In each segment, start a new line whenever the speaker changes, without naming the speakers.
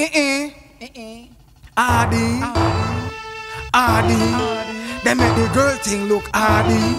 Hardy, they make the girl thing look hardy.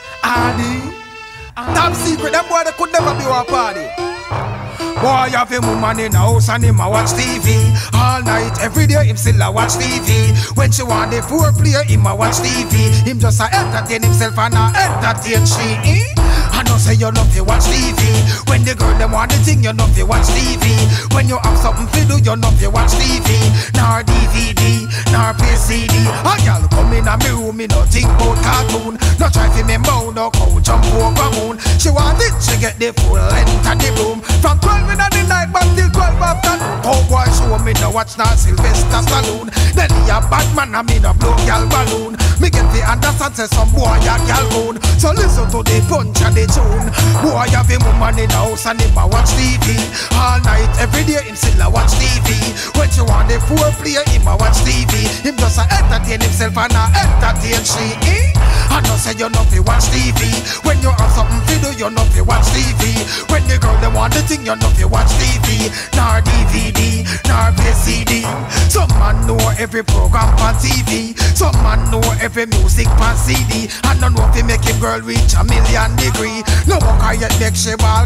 Top secret, them boy they could never be a party. Boy have a woman in the house and him a watch TV all night, every day him still a watch TV. When she want the foreplay, him a watch TV. Him just a entertain himself and a entertain she. I know say you love to watch TV. When the girl them want the thing, you love to watch TV. When you have something to do, you love to watch TV. Nor DVD, nor play CD. A girl come in a me room, me no think about cartoon. No try to me moan, no cow jump over moon. She want it, she get the full length of the room. From 12 in the night back till 12 after. Oh boy show me no watch now Sylvester Stallone. Then he a Batman and me no blow girl balloon. Me get the understand say some boy a girl own. So listen to the punch and the tune. Boy have a woman in the house and him a watch TV all night, every day him still a watch TV. When she want the foreplay, him a watch TV. Him just a entertain himself and a entertain she. I know say you love to watch TV. When you have something to do, you love to watch TV. When the girl them want the thing, you love to watch TV. Nor DVD, nor play CD. Some man know every program on TV. Some man know every music on CD. And don't know if he make him girl reach 1,000,000 degree. No one can yet make she ball.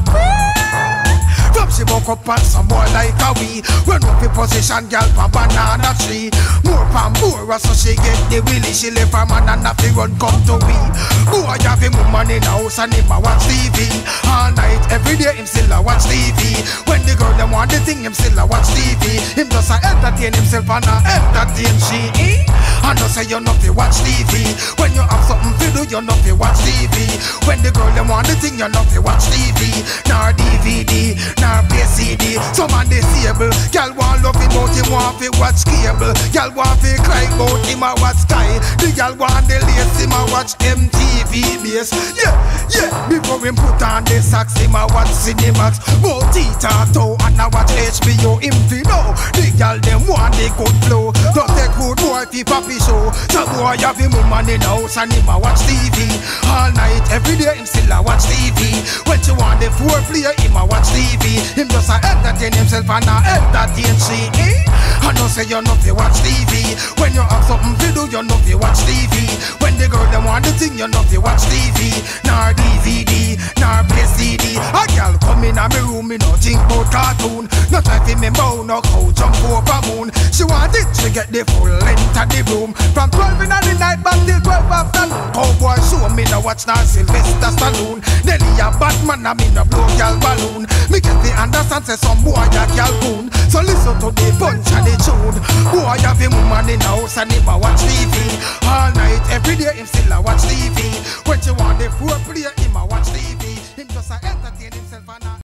From she woke up on some boy like a we. When up in position, girl from banana tree. More pan more, so she get the willy. She left her man and have to run come to we. Boy have him woman in the house and him a watch TV all night, every day him still a watch TV. When the girl them want the thing, him still a watch TV. Him just a entertain himself and a entertain she. I know say you not to watch TV. When you have something to do, you not to watch TV. When the girl them want the thing, you not to watch TV. Nor DVD, nor play CD. Some man disabled, girl want love him out, him want to watch cable. Girl want to cry about him a watch Sky. The girl want the lace, him a watch MTV base. Yeah, before him put on the socks, him a watch Cinemax. Both Tita, Toe and a watch HBO. Him fi know, the girl them want the good flow. Don't take good boy fi papi show. So boy have him woman in the house and him a watch TV all night, every day him still a watch TV. When she want the foreplay, him a watch TV. Him just a entertain himself and a entertain she. I know say you not to watch TV. When you have something to do, you not to watch TV. When the girl them want the thing, you not to watch TV. Nor DVD, nor play CD. A girl come in a me room, me no think about cartoon. No try to me moan, no cow jump over moon. She want it, she get the full length of the room. From 12 in the night back till 12 after. Cowboy show me no watch now Sylvester Stallone. Then he a Batman and me no blow girl balloon. Me get the understand say some boy a girl coon. So listen to the punch and the tune. Boy have a woman in the house and him a watch TV all night, every day him still a watch TV. When she want the foreplay, him a watch TV. Him just a entertain himself and a